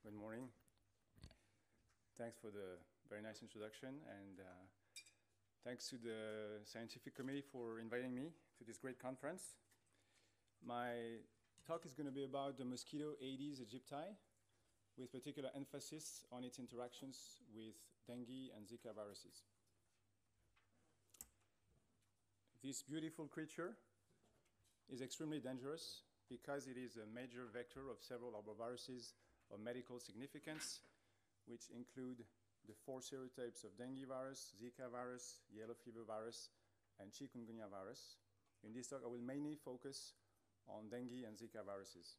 Good morning. Thanks for the very nice introduction, and thanks to the scientific committee for inviting me to this great conference. My talk is going to be about the mosquito Aedes aegypti, with particular emphasis on its interactions with dengue and Zika viruses. This beautiful creature is extremely dangerous because it is a major vector of several arboviruses of medical significance, which include the 4 serotypes of dengue virus, Zika virus, yellow fever virus, and chikungunya virus. In this talk, I will mainly focus on dengue and Zika viruses.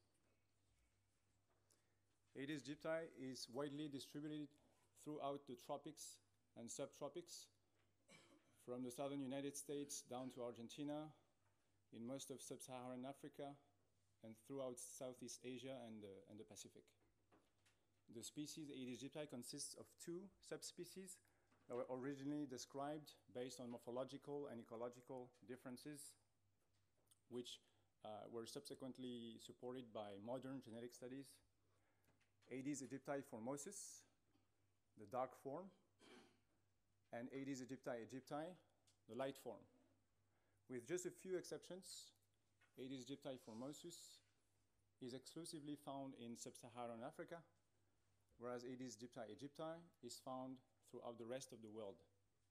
Aedes aegypti is widely distributed throughout the tropics and subtropics, from the southern United States down to Argentina, in most of sub-Saharan Africa, and throughout Southeast Asia and the Pacific. The species Aedes aegypti consists of 2 subspecies that were originally described based on morphological and ecological differences, which were subsequently supported by modern genetic studies. Aedes aegypti formosus, the dark form, and Aedes aegypti aegypti, the light form. With just a few exceptions, Aedes aegypti formosus is exclusively found in sub-Saharan Africa, whereas Aedes aegypti aegypti is found throughout the rest of the world.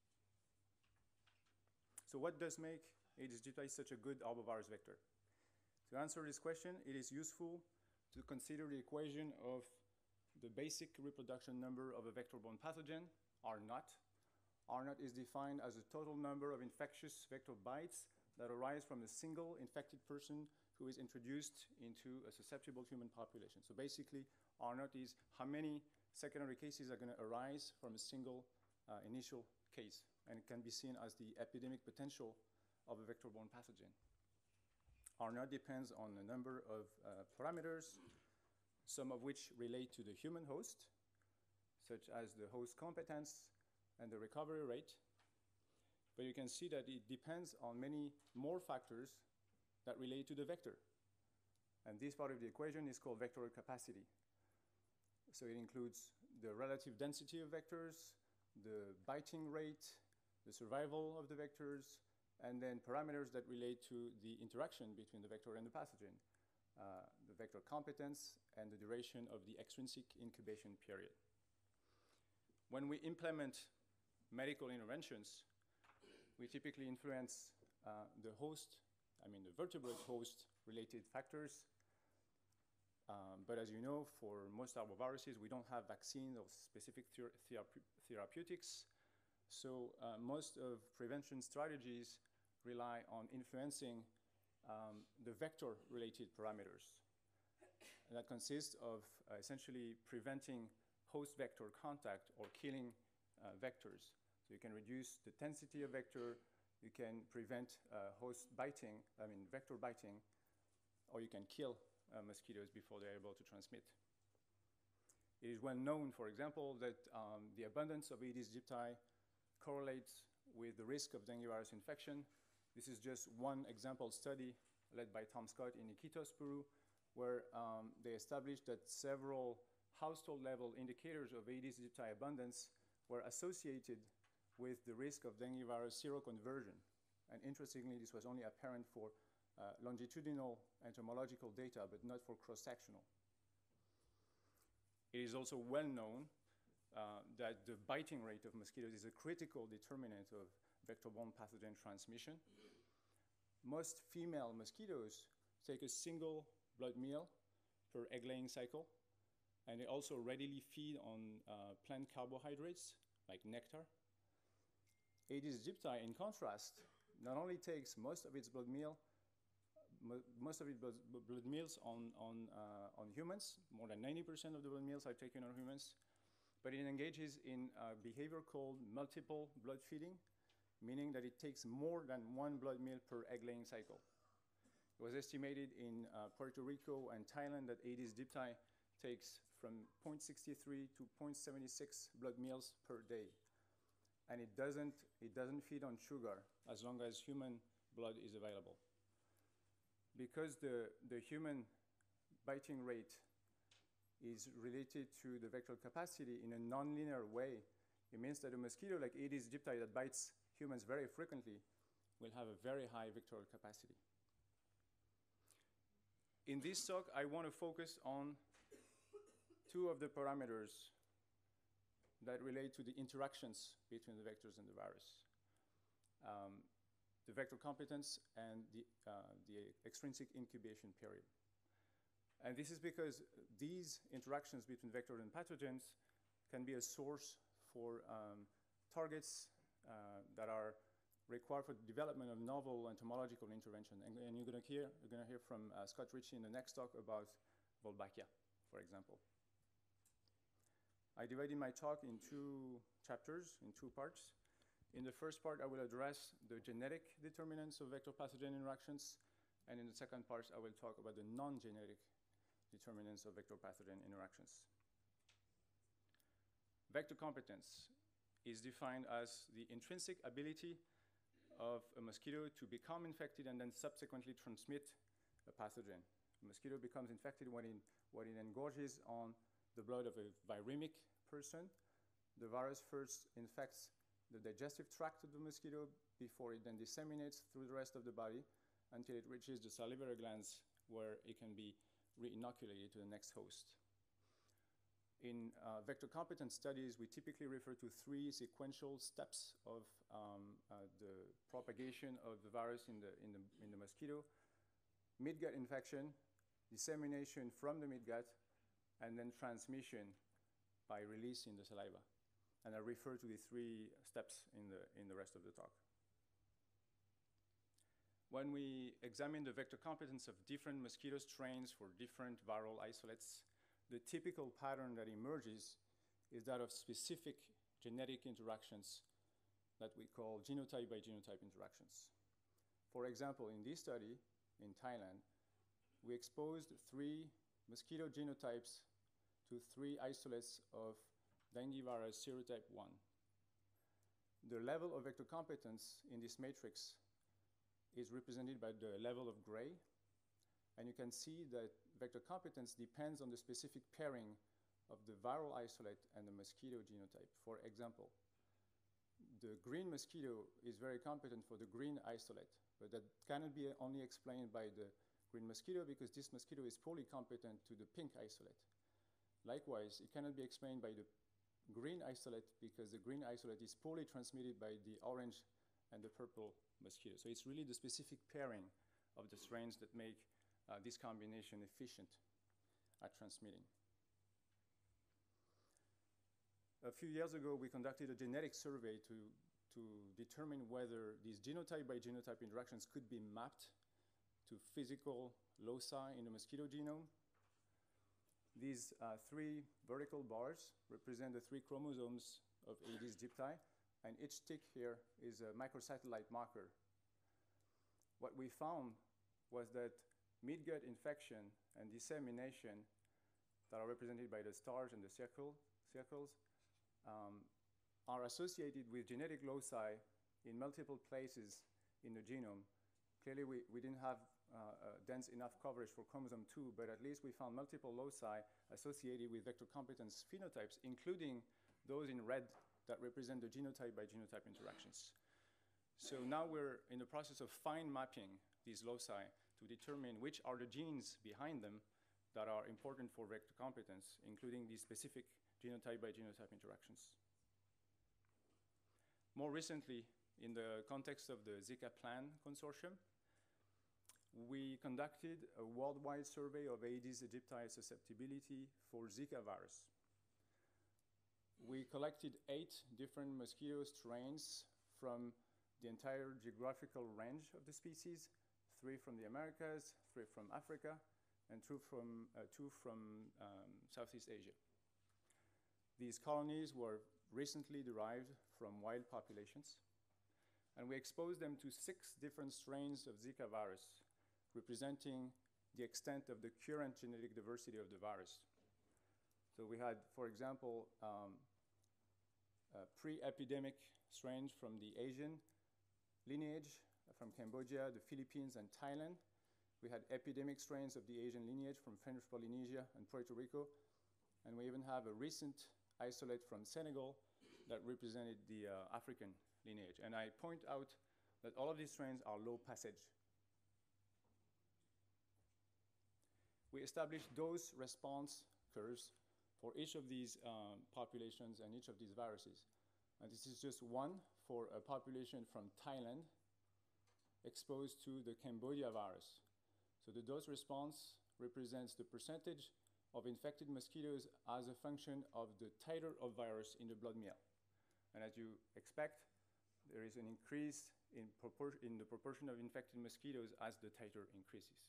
So what does make Aedes aegypti such a good arbovirus vector? To answer this question, it is useful to consider the equation of the basic reproduction number of a vector-borne pathogen, R0. R0 is defined as the total number of infectious vector bites that arise from a single infected person who is introduced into a susceptible human population. So basically, R0 is how many secondary cases are going to arise from a single initial case, and it can be seen as the epidemic potential of a vector-borne pathogen. R0 depends on a number of parameters, some of which relate to the human host, such as the host competence and the recovery rate. But you can see that it depends on many more factors that relate to the vector. And this part of the equation is called vector capacity. So it includes the relative density of vectors, the biting rate, the survival of the vectors, and then parameters that relate to the interaction between the vector and the pathogen, the vector competence, and the duration of the extrinsic incubation period. When we implement medical interventions, we typically influence the host, the vertebrate host related factors. But as you know, for most arboviruses, we don't have vaccines or specific therapeutics. So most of prevention strategies rely on influencing the vector-related parameters. And that consists of essentially preventing host vector contact or killing vectors. So you can reduce the density of vector, you can prevent host biting, vector biting, or you can kill mosquitoes before they're able to transmit. It is well known, for example, that the abundance of Aedes aegypti correlates with the risk of dengue virus infection. This is just one example study led by Tom Scott in Iquitos, Peru, where they established that several household-level indicators of Aedes aegypti abundance were associated with the risk of dengue virus seroconversion. And interestingly, this was only apparent for longitudinal entomological data, but not for cross-sectional. It is also well known that the biting rate of mosquitoes is a critical determinant of vector-borne pathogen transmission. Most female mosquitoes take a single blood meal per egg-laying cycle, and they also readily feed on plant carbohydrates like nectar. Aedes aegypti, in contrast, not only takes most of its blood meals on humans, more than 90% of the blood meals are taken on humans, but it engages in a behavior called multiple blood feeding, meaning that it takes more than 1 blood meal per egg-laying cycle. It was estimated in Puerto Rico and Thailand that Aedes aegypti takes from 0.63 to 0.76 blood meals per day. And it doesn't feed on sugar as long as human blood is available. Because the human biting rate is related to the vectoral capacity in a nonlinear way. It means that a mosquito like Aedes aegypti that bites humans very frequently will have a very high vectoral capacity. In this talk, I want to focus on two of the parameters that relate to the interactions between the vectors and the virus. The vector competence and the extrinsic incubation period. And this is because these interactions between vector and pathogens can be a source for targets that are required for the development of novel entomological intervention. And you're gonna hear from Scott Ritchie in the next talk about Wolbachia, for example. I divided my talk in two chapters, in two parts. In the first part, I will address the genetic determinants of vector-pathogen interactions, and in the second part, I will talk about the non-genetic determinants of vector-pathogen interactions. Vector competence is defined as the intrinsic ability of a mosquito to become infected and then subsequently transmit a pathogen. A mosquito becomes infected when it engorges on the blood of a viremic person. The virus first infects the digestive tract of the mosquito before it then disseminates through the rest of the body until it reaches the salivary glands where it can be re-inoculated to the next host. In vector competence studies, we typically refer to three sequential steps of the propagation of the virus in the mosquito: midgut infection, dissemination from the midgut, and then transmission by release in the saliva. And I refer to the three steps in the rest of the talk. When we examine the vector competence of different mosquito strains for different viral isolates, the typical pattern that emerges is that of specific genetic interactions that we call genotype by genotype interactions. For example, in this study in Thailand, we exposed 3 mosquito genotypes to 3 isolates of dengue virus serotype 1. The level of vector competence in this matrix is represented by the level of gray, and you can see that vector competence depends on the specific pairing of the viral isolate and the mosquito genotype. For example, the green mosquito is very competent for the green isolate, but that cannot be only explained by the green mosquito because this mosquito is poorly competent to the pink isolate. Likewise, it cannot be explained by the green isolate because the green isolate is poorly transmitted by the orange and the purple mosquito. So it's really the specific pairing of the strains that make this combination efficient at transmitting. A few years ago, we conducted a genetic survey to determine whether these genotype by genotype interactions could be mapped to physical loci in the mosquito genome. These 3 vertical bars represent the 3 chromosomes of Aedes aegypti, and each tick here is a microsatellite marker. What we found was that midgut infection and dissemination that are represented by the stars and the circles are associated with genetic loci in multiple places in the genome. Clearly, we didn't have dense enough coverage for chromosome 2, but at least we found multiple loci associated with vector competence phenotypes, including those in red that represent the genotype by genotype interactions. So now we're in the process of fine mapping these loci to determine which are the genes behind them that are important for vector competence, including these specific genotype by genotype interactions. More recently, in the context of the Zika Plan Consortium, we conducted a worldwide survey of Aedes aegypti susceptibility for Zika virus. We collected 8 different mosquito strains from the entire geographical range of the species, 3 from the Americas, 3 from Africa, and 2 from Southeast Asia. These colonies were recently derived from wild populations, and we exposed them to 6 different strains of Zika virus, representing the extent of the current genetic diversity of the virus. So we had, for example, pre-epidemic strains from the Asian lineage, from Cambodia, the Philippines, and Thailand. We had epidemic strains of the Asian lineage from French Polynesia and Puerto Rico. And we even have a recent isolate from Senegal that represented the African lineage. And I point out that all of these strains are low passage. We established dose response curves for each of these populations and each of these viruses. And this is just one for a population from Thailand exposed to the Cambodia virus. So the dose response represents the percentage of infected mosquitoes as a function of the titer of virus in the blood meal. And as you expect, there is an increase in the proportion of infected mosquitoes as the titer increases.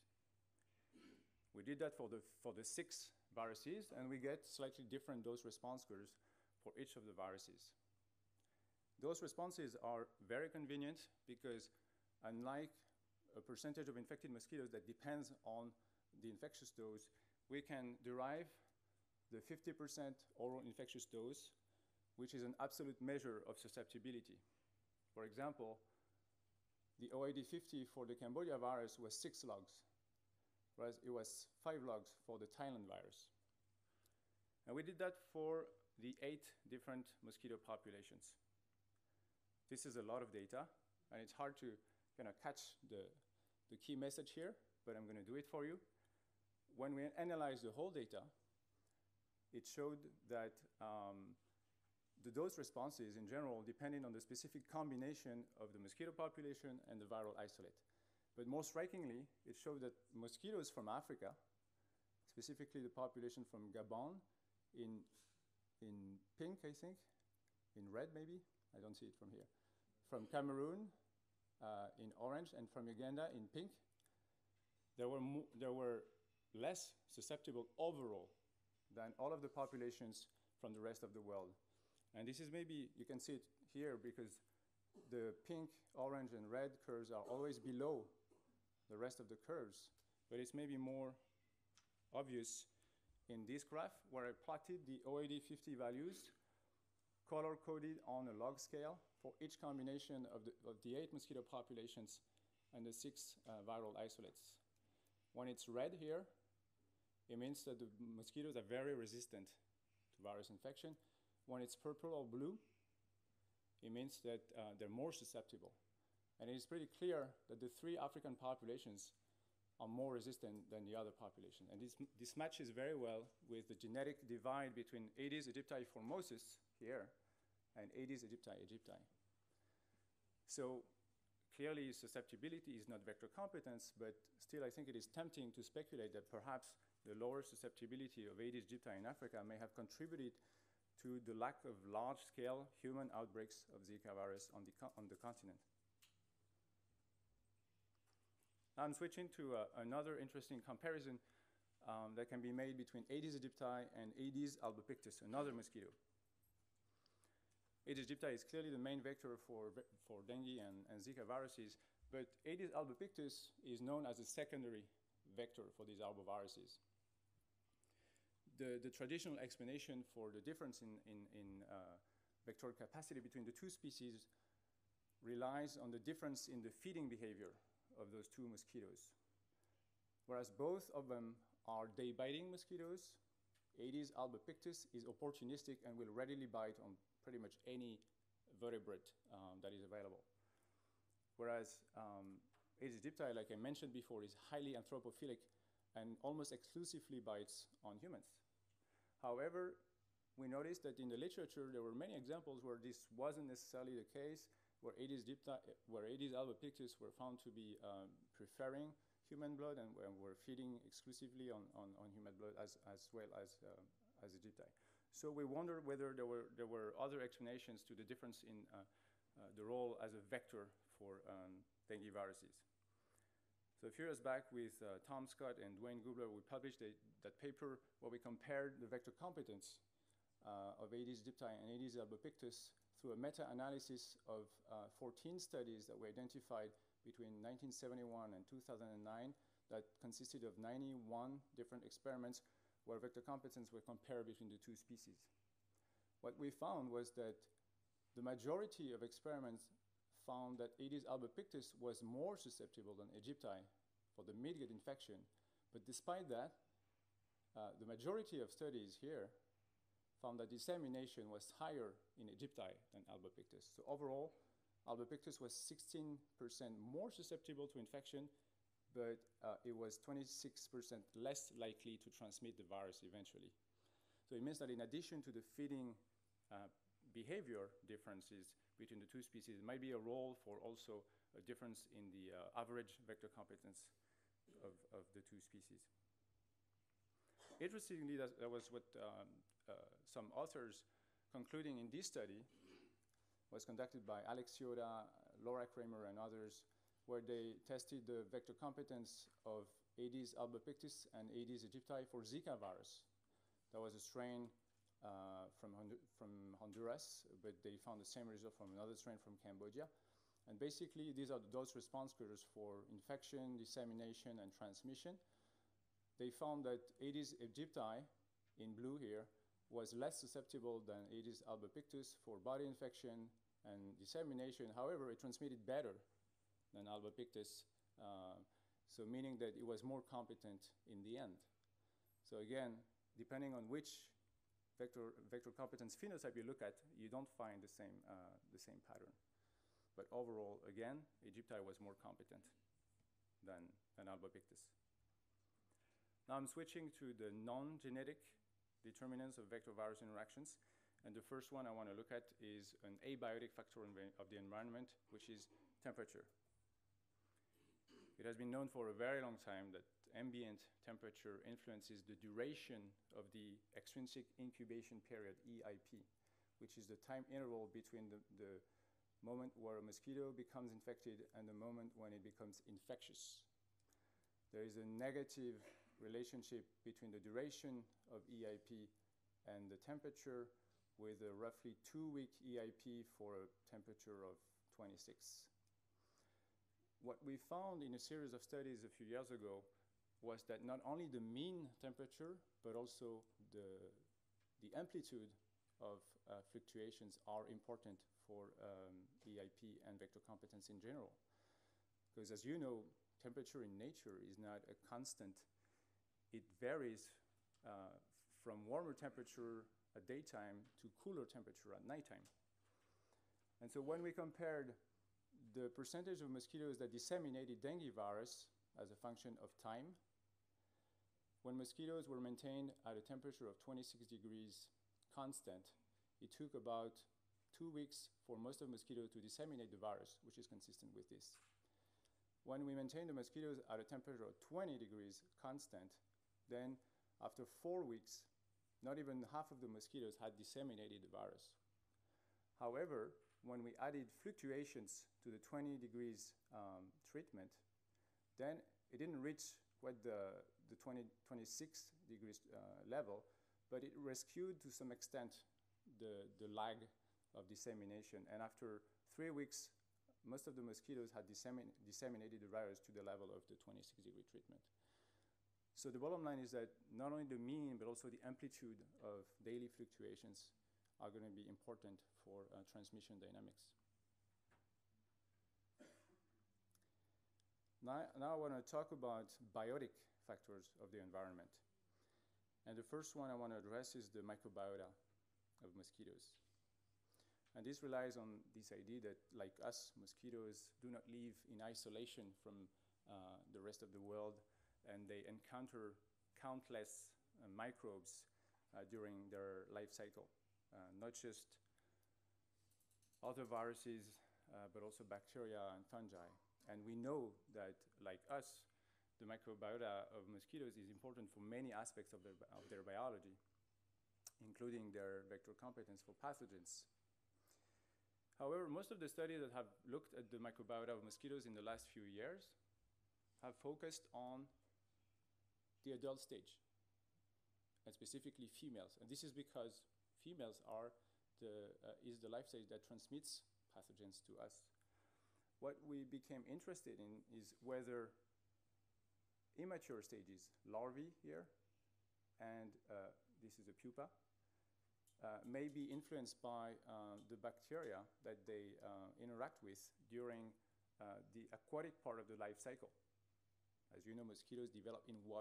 We did that for the 6 viruses, and we get slightly different dose response curves for each of the viruses. Those responses are very convenient because unlike a percentage of infected mosquitoes that depends on the infectious dose, we can derive the 50% oral infectious dose, which is an absolute measure of susceptibility. For example, the OAD50 for the Cambodia virus was 6 logs, whereas it was 5 logs for the Thailand virus. And we did that for the 8 different mosquito populations. This is a lot of data, and it's hard to kind of catch the key message here, but I'm going to do it for you. When we analyzed the whole data, it showed that the dose responses in general depended on the specific combination of the mosquito population and the viral isolate. But more strikingly, it showed that mosquitoes from Africa, specifically the population from Gabon, in pink, I think, in red maybe, I don't see it from here, from Cameroon in orange, and from Uganda in pink, there were less susceptible overall than all of the populations from the rest of the world. And this is maybe, you can see it here because the pink, orange, and red curves are always below the rest of the curves. But it's maybe more obvious in this graph where I plotted the OAD50 values color-coded on a log scale for each combination of the 8 mosquito populations and the 6 viral isolates. When it's red here, it means that the mosquitoes are very resistant to virus infection. When it's purple or blue, it means that they're more susceptible. And it is pretty clear that the 3 African populations are more resistant than the other population. And this matches very well with the genetic divide between Aedes aegypti formosus here and Aedes aegypti aegypti. So clearly susceptibility is not vector competence, but still I think it is tempting to speculate that perhaps the lower susceptibility of Aedes aegypti in Africa may have contributed to the lack of large-scale human outbreaks of Zika virus on the continent. I'm switching to another interesting comparison that can be made between Aedes aegypti and Aedes albopictus, another mosquito. Aedes aegypti is clearly the main vector for dengue and Zika viruses, but Aedes albopictus is known as a secondary vector for these arboviruses. The traditional explanation for the difference in vectorial capacity between the 2 species relies on the difference in the feeding behavior of those 2 mosquitoes. Whereas both of them are day-biting mosquitoes, Aedes albopictus is opportunistic and will readily bite on pretty much any vertebrate that is available. Whereas Aedes aegypti, like I mentioned before, is highly anthropophilic and almost exclusively bites on humans. However, we noticed that in the literature there were many examples where this wasn't necessarily the case, where Aedes albopictus were found to be preferring human blood and were feeding exclusively on human blood as well as aegypti. So we wondered whether there were other explanations to the difference in the role as a vector for dengue viruses. So a few years back with Tom Scott and Dwayne Gubler, we published that paper where we compared the vector competence of Aedes aegypti and Aedes albopictus through a meta-analysis of 14 studies that were identified between 1971 and 2009 that consisted of 91 different experiments where vector competence were compared between the 2 species. What we found was that the majority of experiments found that Aedes albopictus was more susceptible than aegypti for the midgut infection, but despite that, The majority of studies here found that dissemination was higher in Aegypti than Albopictus. So overall, Albopictus was 16% more susceptible to infection, but it was 26% less likely to transmit the virus eventually. So it means that in addition to the feeding behavior differences between the two species, there might be a role for also a difference in the average vector competence of the two species. Interestingly, that was what some authors concluding in this study was conducted by Alex Yoda, Laura Kramer, and others, where they tested the vector competence of Aedes albopictus and Aedes aegypti for Zika virus. That was a strain from Honduras, but they found the same result from another strain from Cambodia. And basically, these are the dose response curves for infection, dissemination, and transmission. They found that Aedes aegypti, in blue here, was less susceptible than Aedes albopictus for body infection and dissemination. However, it transmitted better than albopictus, so meaning that it was more competent in the end. So again, depending on which vector competence phenotype you look at, you don't find the same pattern. But overall, again, Aegypti was more competent than albopictus. Now I'm switching to the non-genetic determinants of vector-virus interactions. And the first one I want to look at is an abiotic factor of the environment, which is temperature. It has been known for a very long time that ambient temperature influences the duration of the extrinsic incubation period, EIP, which is the time interval between the moment where a mosquito becomes infected and the moment when it becomes infectious. There is a negative relationship between the duration of EIP and the temperature, with a roughly 2-week EIP for a temperature of 26. What we found in a series of studies a few years ago was that not only the mean temperature, but also the amplitude of fluctuations are important for EIP and vector competence in general. Because as you know, temperature in nature is not a constant. It varies from warmer temperature at daytime to cooler temperature at nighttime. And so when we compared the percentage of mosquitoes that disseminated dengue virus as a function of time, when mosquitoes were maintained at a temperature of 26 degrees constant, it took about 2 weeks for most of mosquitoes to disseminate the virus, which is consistent with this. When we maintained the mosquitoes at a temperature of 20 degrees constant, then after 4 weeks, not even half of the mosquitoes had disseminated the virus. However, when we added fluctuations to the 20 degrees treatment, then it didn't reach what the 26 degrees level, but it rescued to some extent the lag of dissemination. And after 3 weeks, most of the mosquitoes had disseminated the virus to the level of the 26-degree treatment. So the bottom line is that not only the mean, but also the amplitude of daily fluctuations are going to be important for transmission dynamics. Now I want to talk about biotic factors of the environment. And the first one I want to address is the microbiota of mosquitoes. And this relies on this idea that, like us, mosquitoes do not live in isolation from the rest of the world, and they encounter countless microbes during their life cycle, not just other viruses, but also bacteria and fungi. And we know that, like us, the microbiota of mosquitoes is important for many aspects of their biology, including their vector competence for pathogens. However, most of the studies that have looked at the microbiota of mosquitoes in the last few years have focused on the adult stage, and specifically females. And this is because females is the life stage that transmits pathogens to us. What we became interested in is whether immature stages, larvae here, and this is a pupa, may be influenced by the bacteria that they interact with during the aquatic part of the life cycle. As you know, mosquitoes develop in water.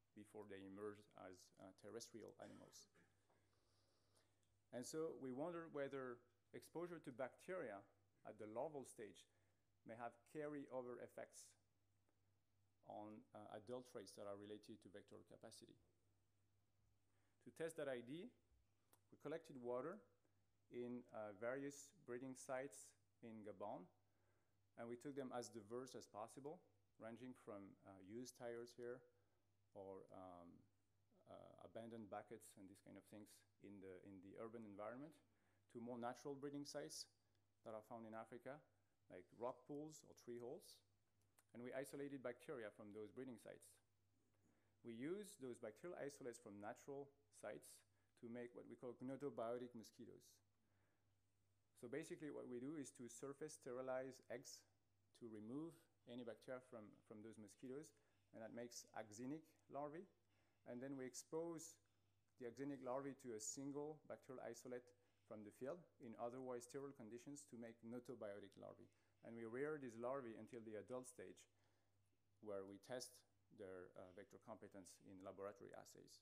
before they emerge as terrestrial animals. And so we wonder whether exposure to bacteria at the larval stage may have carryover effects on adult traits that are related to vector capacity. To test that idea, we collected water in various breeding sites in Gabon, and we took them as diverse as possible, ranging from used tires here or abandoned buckets and these kind of things in the urban environment, to more natural breeding sites that are found in Africa, like rock pools or tree holes. And we isolated bacteria from those breeding sites. We use those bacterial isolates from natural sites to make what we call gnotobiotic mosquitoes. So basically what we do is to surface sterilize eggs to remove any bacteria from those mosquitoes, and that makes axinic larvae. And then we expose the axinic larvae to a single bacterial isolate from the field in otherwise sterile conditions to make gnotobiotic larvae. And we rear these larvae until the adult stage, where we test their vector competence in laboratory assays.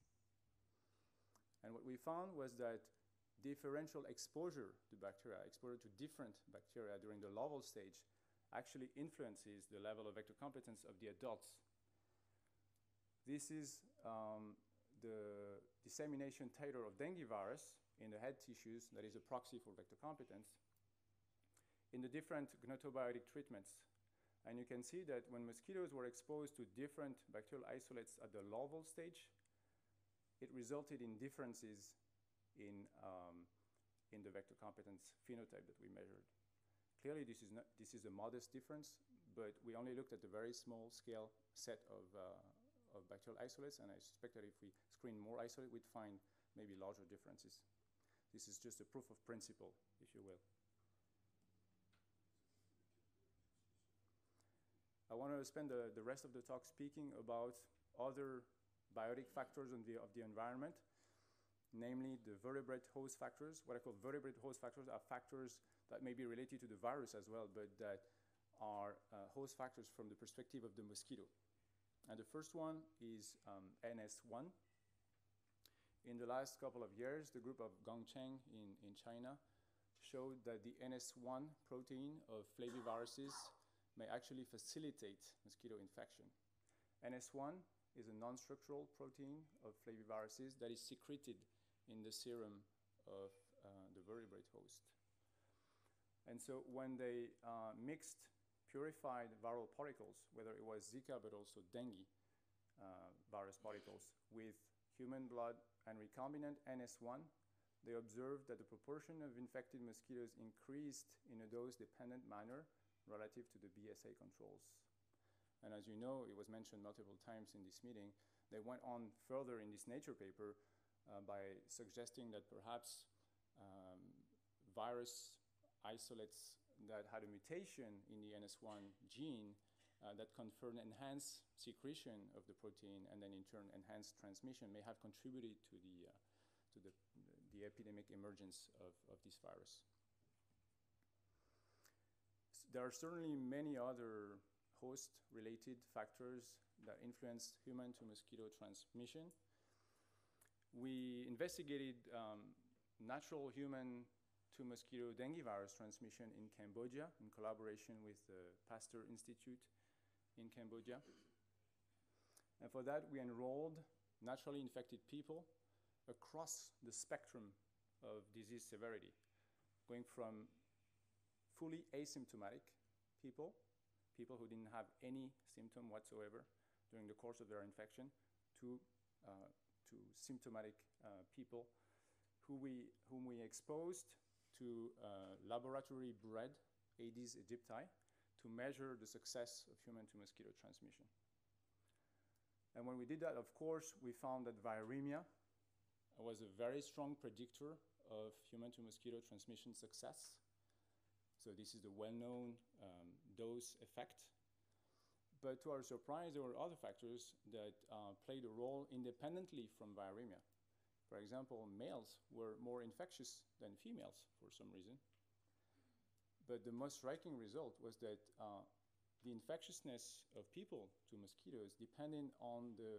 And what we found was that differential exposure to bacteria, exposure to different bacteria during the larval stage, actually influences the level of vector competence of the adults. This is the dissemination titer of dengue virus in the head tissues that is a proxy for vector competence in the different gnotobiotic treatments. And you can see that when mosquitoes were exposed to different bacterial isolates at the larval stage, it resulted in differences in the vector competence phenotype that we measured. Clearly, this is a modest difference, but we only looked at a very small scale set of bacterial isolates, and I suspect that if we screen more isolate, we'd find maybe larger differences. This is just a proof of principle, if you will. I want to spend the rest of the talk speaking about other biotic factors of the environment, namely the vertebrate host factors. What I call vertebrate host factors are factors that may be related to the virus as well, but that are host factors from the perspective of the mosquito. And the first one is NS1. In the last couple of years, the group of Gongcheng in China showed that the NS1 protein of flaviviruses may actually facilitate mosquito infection. NS1 is a non-structural protein of flaviviruses that is secreted in the serum of the vertebrate host. And so when they mixed purified viral particles, whether it was Zika but also dengue virus particles, with human blood and recombinant NS1, they observed that the proportion of infected mosquitoes increased in a dose-dependent manner relative to the BSA controls. And as you know, it was mentioned multiple times in this meeting, they went on further in this Nature paper by suggesting that perhaps virus isolates that had a mutation in the NS1 gene that conferred enhanced secretion of the protein and then in turn enhanced transmission may have contributed to the epidemic emergence of this virus. There are certainly many other host-related factors that influence human to mosquito transmission. We investigated natural human to mosquito dengue virus transmission in Cambodia in collaboration with the Pasteur Institute in Cambodia. And for that, we enrolled naturally infected people across the spectrum of disease severity, going from fully asymptomatic people who didn't have any symptom whatsoever during the course of their infection, to symptomatic people whom we exposed to laboratory-bred Aedes aegypti to measure the success of human to mosquito transmission. And when we did that, of course, we found that viremia was a very strong predictor of human to mosquito transmission success. So this is the well-known dose effect. But to our surprise, there were other factors that played a role independently from viremia. For example, males were more infectious than females for some reason. But the most striking result was that the infectiousness of people to mosquitoes depended on the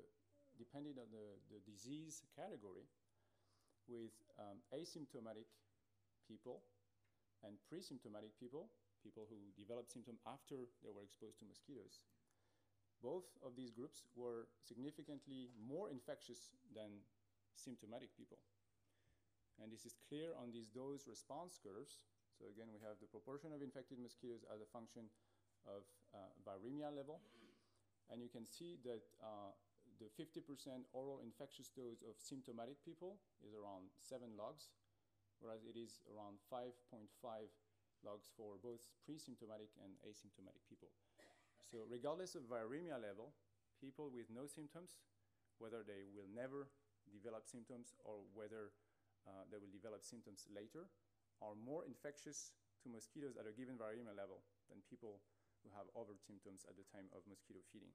depending on the disease category, with asymptomatic people and pre-symptomatic people, people who developed symptoms after they were exposed to mosquitoes. Both of these groups were significantly more infectious than symptomatic people. And this is clear on these dose response curves. So again, we have the proportion of infected mosquitoes as a function of viremia level. And you can see that the 50% oral infectious dose of symptomatic people is around 7 logs, whereas it is around 5.5 logs for both pre-symptomatic and asymptomatic people. So regardless of viremia level, people with no symptoms, whether they will never develop symptoms or whether they will develop symptoms later, are more infectious to mosquitoes at a given viremia level than people who have other symptoms at the time of mosquito feeding.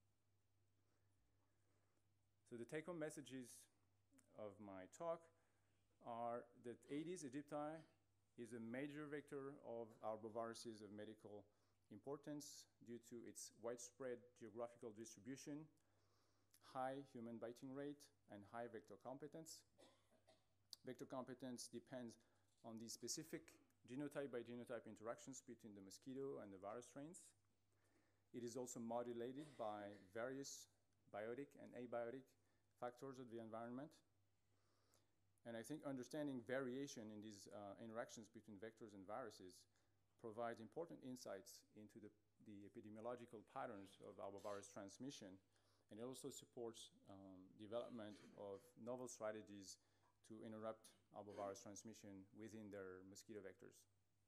So the take-home messages of my talk are that Aedes aegypti is a major vector of arboviruses of medical importance due to its widespread geographical distribution, high human biting rate, and high vector competence. Vector competence depends on the specific genotype by genotype interactions between the mosquito and the virus strains. It is also modulated by various biotic and abiotic factors of the environment. And I think understanding variation in these interactions between vectors and viruses provides important insights into the epidemiological patterns of arbovirus transmission, and it also supports development of novel strategies to interrupt arbovirus transmission within their mosquito vectors.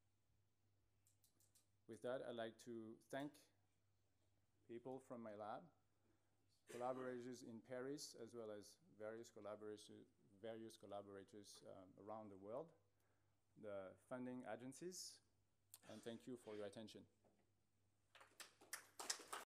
With that, I'd like to thank people from my lab, collaborators in Paris, as well as various collaborators around the world, the funding agencies, and thank you for your attention.